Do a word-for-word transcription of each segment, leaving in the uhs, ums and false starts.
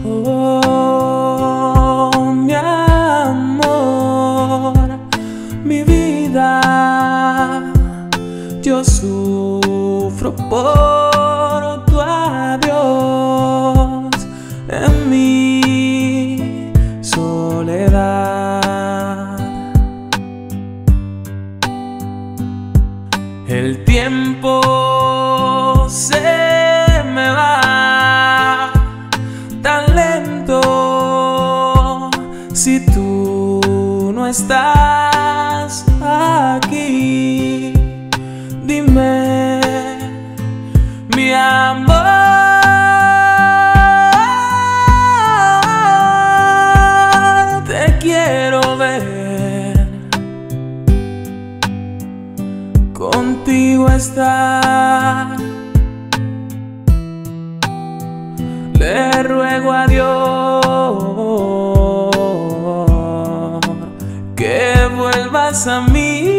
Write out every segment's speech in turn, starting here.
Oh, mi amor, mi vida, yo sufro por tu adiós en mi soledad. El tiempo se me va tan lento si tú no estás aquí. Dime, mi amor, te quiero ver, contigo estar. Le ruego a Dios que vuelvas a mí.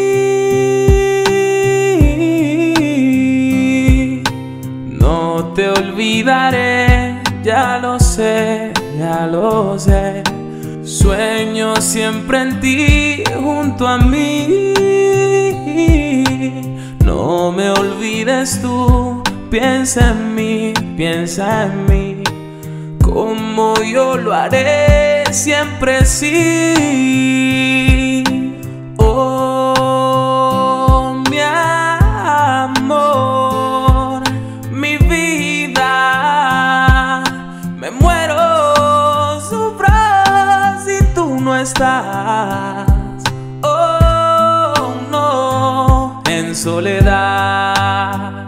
No te olvidaré, ya lo sé, ya lo sé. Sueño siempre en ti, junto a mí. No me olvides tú, piensa en mí, piensa en mí, como yo lo haré siempre sí. Oh, mi amor, mi vida, me muero, sufro si tú no estás. Oh, no, en soledad.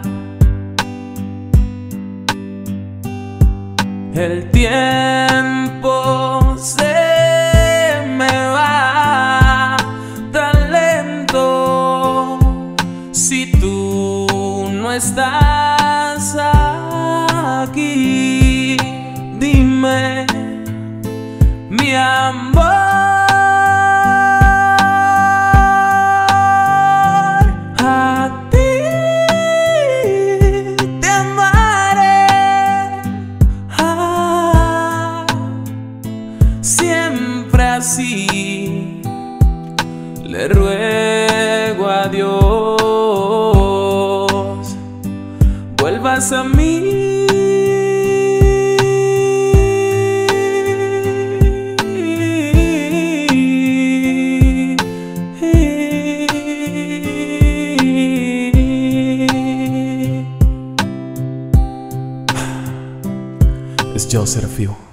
El tiempo se me va tan lento si tú no estás aquí. Dime, mi amor, a ti te amaré. Siempre así, le ruego a Dios, vuelvas a mí. Es Joseph Fiu.